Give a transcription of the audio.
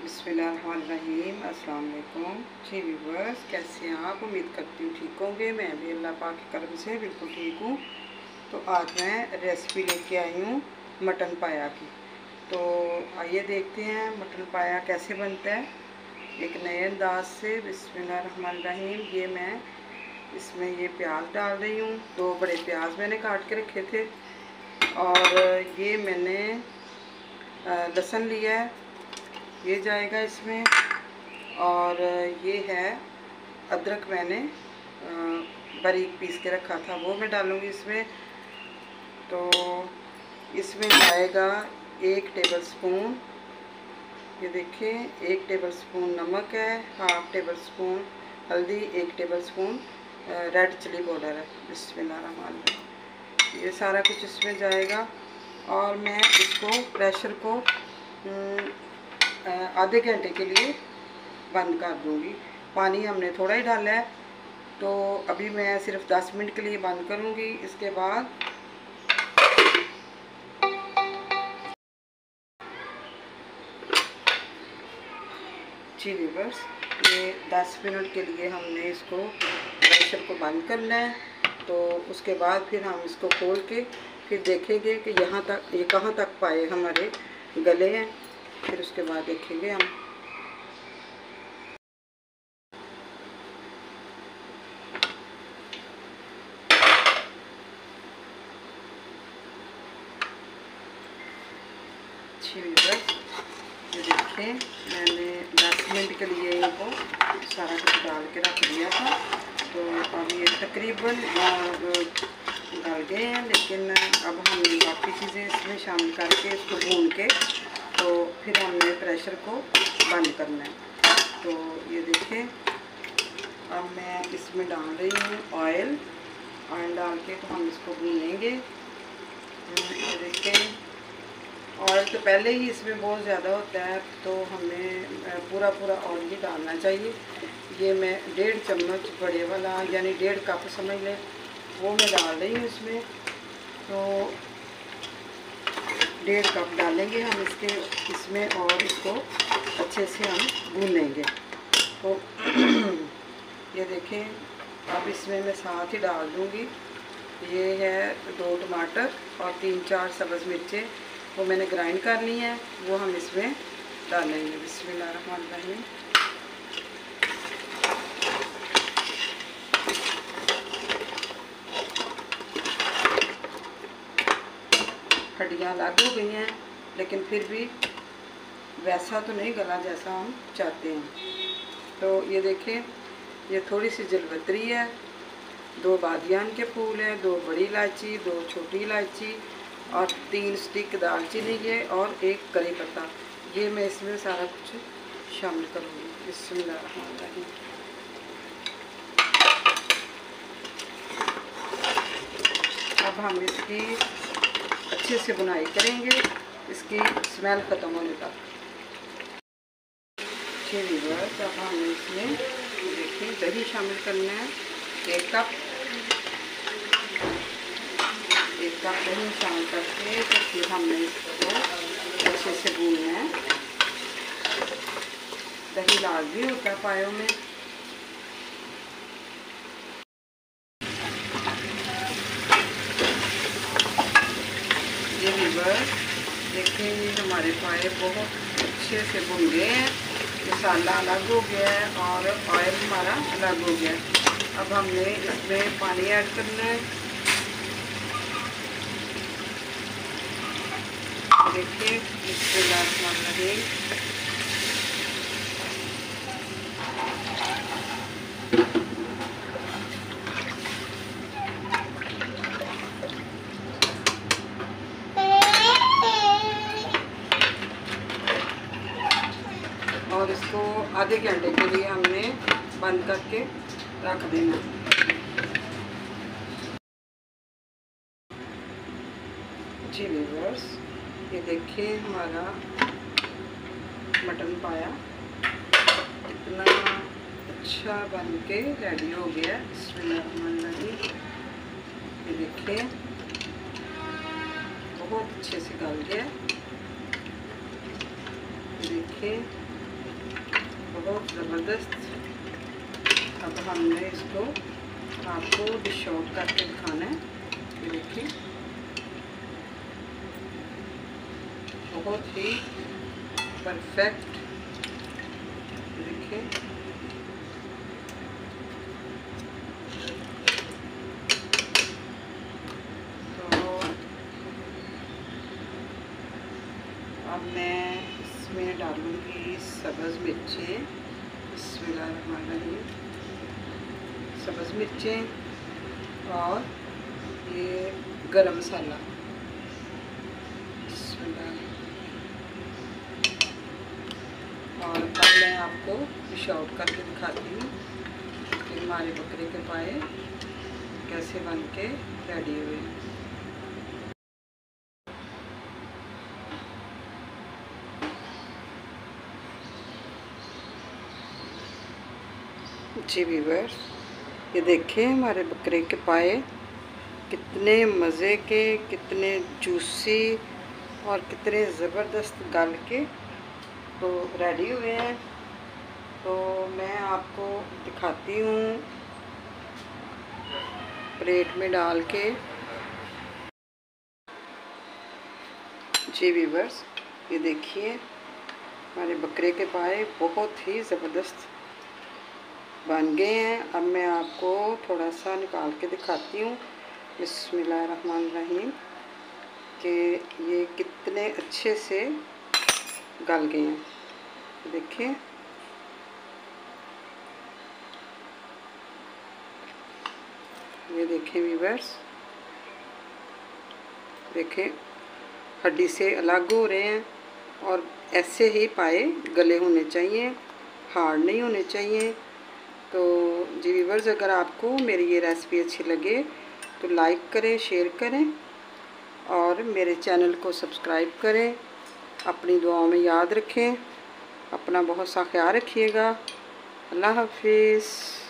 बिस्मिल्लाहिर्रहमानिर्रहीम। अस्सलाम वालेकुम जी व्यूअर्स, कैसे हैं आप? उम्मीद करती हूँ ठीक होंगे। मैं भी अल्लाह पाक के करम से बिल्कुल ठीक हूँ। तो आज मैं रेसिपी लेके आई हूँ मटन पाया की। तो आइए देखते हैं मटन पाया कैसे बनता है एक नए अंदाज से। बिस्मिल्लाहिर्रहमानिर्रहीम। ये मैं इसमें ये प्याज डाल रही हूँ। 2 बड़े प्याज मैंने काट के रखे थे और ये मैंने लहसुन लिया है, ये जाएगा इसमें। और ये है अदरक, मैंने बारीक पीस के रखा था, वो मैं डालूँगी इसमें। तो इसमें जाएगा 1 टेबल स्पून, ये देखें 1 टेबल स्पून नमक है, 1/2 टेबल स्पून हल्दी, 1 tablespoon red chilli powder है। बिस्मिल्लाहिर्रहमानिर्रहीम। ये सारा कुछ इसमें जाएगा और मैं इसको प्रेशर को आधे घंटे के लिए बंद कर दूंगी। पानी हमने थोड़ा ही डाला है, तो अभी मैं सिर्फ 10 मिनट के लिए बंद करूंगी। इसके बाद जी व्यूअर्स, ये 10 मिनट के लिए हमने इसको प्रेशर को बंद करना है। तो उसके बाद फिर हम इसको खोल के फिर देखेंगे कि यहाँ तक, ये कहाँ तक पाए हमारे गले हैं। फिर उसके बाद देखेंगे हम। अच्छी व्यूअर्स, ये देखिए मैंने 10 मिनट के लिए इनको सारा कुछ डाल के रख दिया था। तो अब ये तकरीबन डाल गए हैं, लेकिन अब हम बाकी चीज़ें इसमें शामिल करके इसको भून के तो फिर हमने प्रेशर को बंद करना है। तो ये देखिए अब मैं इसमें डाल रही हूँ ऑयल डाल के, तो हम इसको भूनेंगे। ये देखिए ऑयल तो पहले ही इसमें बहुत ज़्यादा होता है, तो हमें पूरा ऑयल ही डालना चाहिए। ये मैं 1.5 चम्मच बड़े वाला, यानी 1.5 कप समझ लें, वो मैं डाल रही हूँ इसमें। तो 1.5 कप डालेंगे हम इसमें और इसको अच्छे से हम भूनेंगे। तो ये देखें, अब इसमें मैं साथ ही डाल दूँगी, ये है 2 टमाटर और 3-4 सब्ज़ मिर्चें, वो मैंने ग्राइंड कर ली हैं, वो हम इसमें डालेंगे। बिस्मिल्लाहिर्रहमानिर्रहीम। हड्डियाँ अलग हो गई हैं, लेकिन फिर भी वैसा तो नहीं गला जैसा हम चाहते हैं। तो ये देखें, ये थोड़ी सी जलवतरी है, 2 बादियान के फूल है, 2 बड़ी इलायची, 2 छोटी इलायची और 3 स्टिक दालचीनी है और 1 करी पत्ता। ये मैं इसमें सारा कुछ शामिल करूँगी। बिस्मिल्लाहिर्रहमानिर्रहीम। अब हम इसकी अच्छे से बुनाई करेंगे, इसकी स्मेल ख़त्म होने तक। चलिए बस, अब हम इसमें देखिए दही शामिल करना है, 1 कप दही शामिल करके तो फिर हमने इसको अच्छे से भूनना है। दही लाल भी होता है पायों में। ये व्यूअर्स देखिए, ये हमारे पाए बहुत अच्छे से भुन गए हैं, मसाला अलग हो गया है और ऑयल हमारा अलग हो गया है। अब हमने इसमें पानी ऐड करना है। देखिए बिस्मिल्लाहिर्रहमानिर्रहीम। और इसको आधे घंटे के लिए हमने बंद करके रख देना। जी व्यूअर्स, ये देखिए हमारा मटन पाया इतना अच्छा बन के रेडी हो गया। बिस्मिल्लाहिर्रहमानिर्रहीम। ये देखिए बहुत अच्छे से गल गया। देखिए बहुत ज़बरदस्त। अब हमने इसको आपको डिश आउट करके दिखाना है। ये देखिए बहुत ही परफेक्ट। देखिए तो अब मैं इसमें डालूँगी सब्ज़ मिर्चें, बिस्मिल्लाहिर्रहमानिर्रहीम, सब्ज़ मिर्चें और ये गरम मसाला। और अब मैं आपको डिश आउट करके दिखाती हूँ कि हमारे बकरे के पाए कैसे बन के रेडी हुए हैं। जी व्यूअर्स, ये देखें हमारे बकरे के पाए कितने मज़े के, कितने जूसी और कितने ज़बरदस्त गल के तो रेडी हुए हैं। तो मैं आपको दिखाती हूँ प्लेट में डाल के। जी व्यूअर्स, ये देखिए हमारे बकरे के पाए बहुत ही ज़बरदस्त बन गए हैं। अब मैं आपको थोड़ा सा निकाल के दिखाती हूँ बिस्मिल्लाहिर्रहमानिर्रहीम कि ये कितने अच्छे से गल गए हैं। देखिए ये देखें व्यूअर्स, देखें हड्डी से अलग हो रहे हैं और ऐसे ही पाए गले होने चाहिए, हार्ड नहीं होने चाहिए। तो जी व्यूअर्स, अगर आपको मेरी ये रेसिपी अच्छी लगे तो लाइक करें, शेयर करें और मेरे चैनल को सब्सक्राइब करें। अपनी दुआओं में याद रखें। अपना बहुत सा ख्याल रखिएगा। अल्लाह हाफिज़।